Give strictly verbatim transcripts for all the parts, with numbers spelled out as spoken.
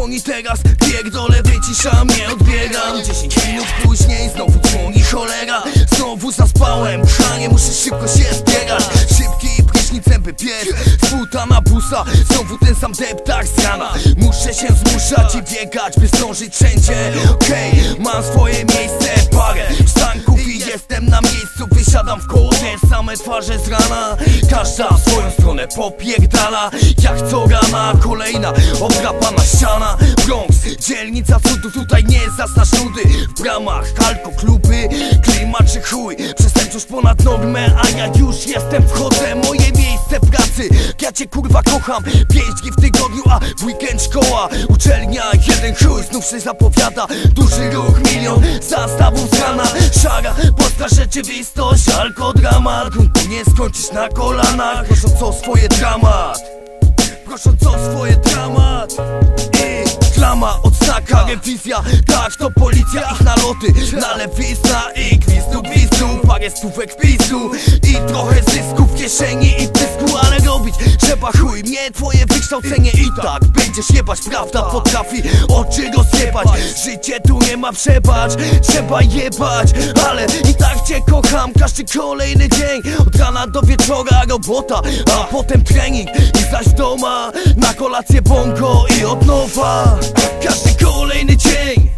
dzwoni teraz, pierdolę, wyciszam, nie odbieram. Dziesięć minut później znowu dzwoni cholera. Znowu zaspałem, chanie, muszę szybko się zbierać. Szybki prysznic, zęby pies, sputa na busa. Znowu ten sam deptak z rana. Muszę się zmuszać i biegać, by zdążyć wszędzie. Okej, okay, mam swoje miejsce, parę przystanków i jestem na miejscu. Wysiadam w koło, te same twarze z rana. Każda w swoją stronę popierdala. Jak co rana, kolejna obdrapana ściana. Bronx, dzielnica cudów, tutaj nie zaznasz nudy. W bramach alko kluby, klimat czy chuj. Przestępczość ponad normę, a ja już jestem, wchodzę. Moje miejsce pracy, ja cię kurwa kocham. Pięć dni w tygodniu, a w weekend szkoła. Uczelnia, jeden chuj, znów się zapowiada. Duży ruch, milion zastawów z rana. Szara, polska rzeczywistość, alkodramat. Gruntu nie skończysz na kolanach, prosząc o swoje dramat. Prosząc o swoje dramat. I klama, odznaka, rewizja, tak to policja, ich naloty. Nalewizna i gwizdu, gwizdu, parę stówek w pizdu i trochę zysku w kieszeni i w dysku. Ale robić trzeba chuj, mnie twoje wykształcenie i tak będziesz jebać, prawda potrafi oczy rozjebać. Życie tu nie ma przebacz, trzeba jebać, ale i tak cię kocham. Każdy kolejny dzień, od rana do wieczora robota, a potem trening i zaś w doma na kolację bongo i od nowa. Każdy kolejny dzień,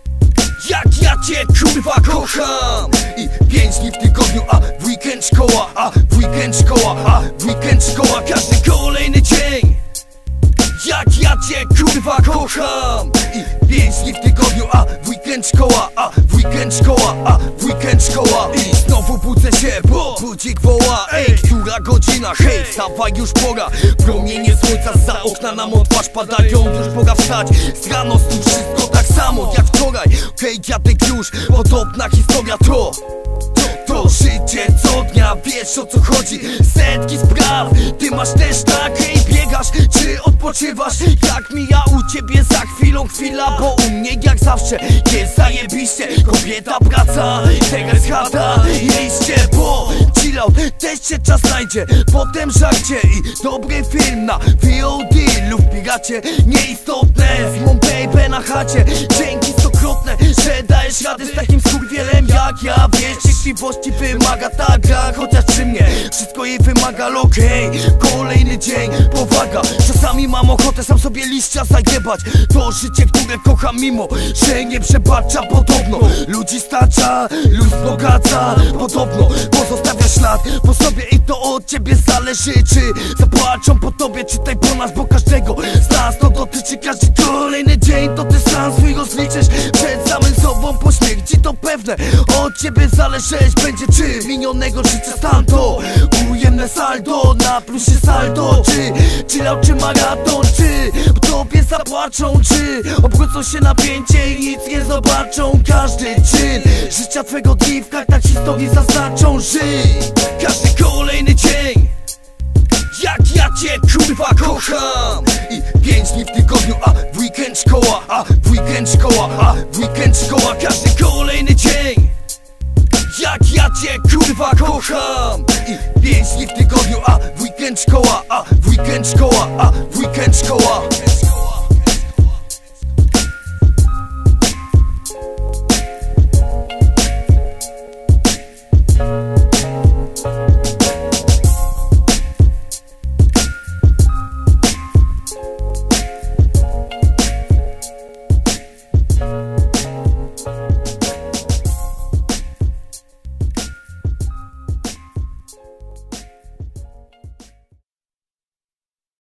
jak ja cię kurwa kocham. I pięć dni w tygodniu, a w weekend szkoła, a w weekend szkoła, a w weekend szkoła. Każdy kolejny dzień, jak ja cię kurwa kocham. I pięć dni w tygodniu, a w weekend szkoła, a w weekend szkoła, a w weekend szkoła. I znowu budzę się, bo budzik woła. Ej, która godzina? Hej, wstawaj, już pora. Promienie słońca zza okna nam od twarz padają. Już pora wstać, z rano tu wszystko tak samo jak wczoraj. Okej, dziadek już, podobna historia to To życie co dnia, wiesz o co chodzi. Setki spraw, ty masz też tak. Hej, biegasz, czy odpoczywasz? Jak mija u ciebie za chwilą chwila? Bo u mnie jak zawsze jest zajebiście. Kobieta, praca, teraz chata i liście. Bo chill out, też się czas znajdzie. Potem żarcie i dobry film na V O D lub piracie. Nieistotne, z mą baby na chacie. Dzięki stokrotne, że dajesz radę z takim skurwielem jak ja. Wiesz, cierpliwości wymaga ta gra, chociaż przy mnie wszystko jej wymaga. Okej, kolejny dzień, powaga. Czasami mam ochotę sam sobie liścia zajebać. To życie, które kocham, mimo że nie przebacza. Podobno ludzi stacza, lud bogaca. Podobno pozostawia ślad po sobie i to od ciebie zależy, czy zapłaczą po tobie, czytaj po nas, bo każdego z nas to dotyczy. Każdy kolejny dzień to ty sam swój rozliczysz przed samym sobą po śmierci. To pewne, od ciebie zależeć będzie, czy minionego życia stan to ujemne saldo, na plusie saldo. Czy chillał, czy maraton, czy po tobie zapłaczą, czy obrócą się napięcie i nic nie zobaczą. Każdy czyn życia twego dni w kartach historii zaznaczą. Żyj każdy kolejny dzień, jak ja cię kurwa kocham. I pięć dni w tygodniu, a w weekend szkoła, a w weekend szkoła, a w weekend szkoła. Każdy kolejny dzień, jak ja cię kurwa kocham. I pięć dni w tygodniu, a w weekend szkoła, a w weekend szkoła, a w weekend szkoła.